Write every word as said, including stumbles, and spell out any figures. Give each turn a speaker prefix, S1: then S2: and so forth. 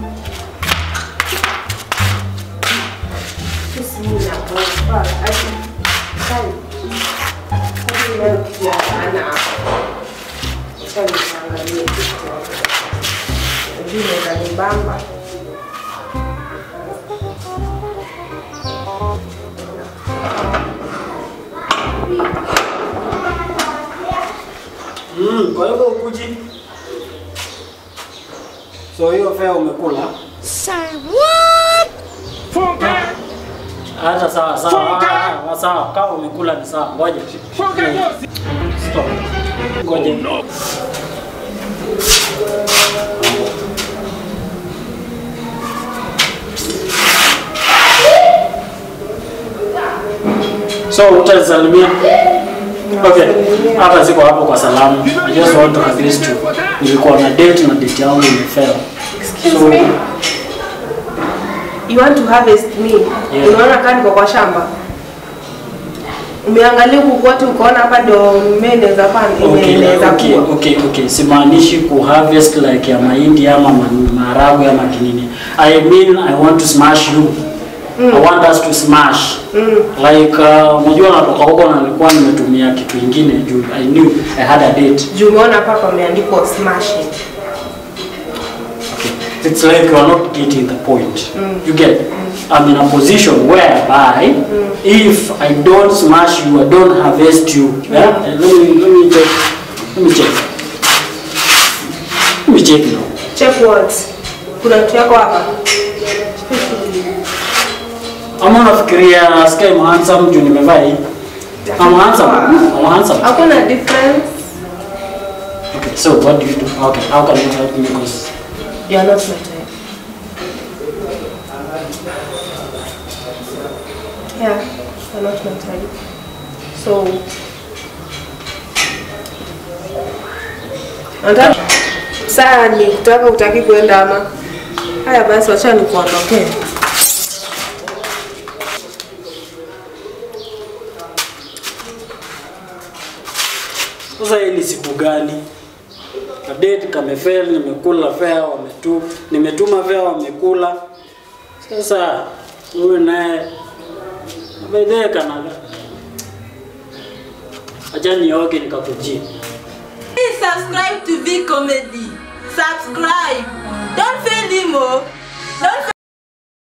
S1: Mm, kwa hivyo ukuji. So hiyo fare umekula?
S2: Say what?
S1: Funka. Hata sawa sawa. Ah, sawa. Kama umekula ni sawa. Ngoja. Funka. Stop. Ngoja. Oh, no. So utasalimia? Okay. Hata siko hapo kwa salamu. I just want to assist you. Nilikuwa na date na date yangu imefail.
S3: Excuse so, me. You want to harvest me? Yeah. Unaona kani kwa kwa shamba? Umeangalia huko wote ukaona hapa ndo mmene za pan imeeneza
S1: okay, okay, okay, okay. Simaanishi ku harvest like ya mahindi ama maharagwe ama kinini. I mean I want to smash you. Mm. I want us to smash. Mm. Like unajua uh, natoka huko na nilikuwa nimetumia kitu kingine juu I knew I had a date.
S3: Juu umeona hapa pameandikwa smashing.
S1: Okay. It's like you are not getting the point.
S3: Mm.
S1: You get? Mm. I'm in a position whereby mm. if I don't smash you, I don't harvest you. Mm. Yeah? Let me let me check. Let me check. Let me check now.
S3: Check what? Kuna kitu yako hapa?
S1: Ama nafikiria sky handsome juu nimevaa hii. I'm handsome. I'm handsome.
S3: Hakuna difference.
S1: Okay, so what do you do? Okay, how can you help me because
S3: you are not my type. Yeah, you are not my type. So Anda saa ni kutaka utaki kwenda ama. Haya basi acha nikuondokee.
S1: Sasa hii ni siku gani? Date kamefail, nimekula fare wametu, nimetuma fare wamekula. Sasa wewe naye abedeka na acha nioge nikakujia.
S4: Please subscribe to V Comedy. Subscribe. Don't fail him. Don't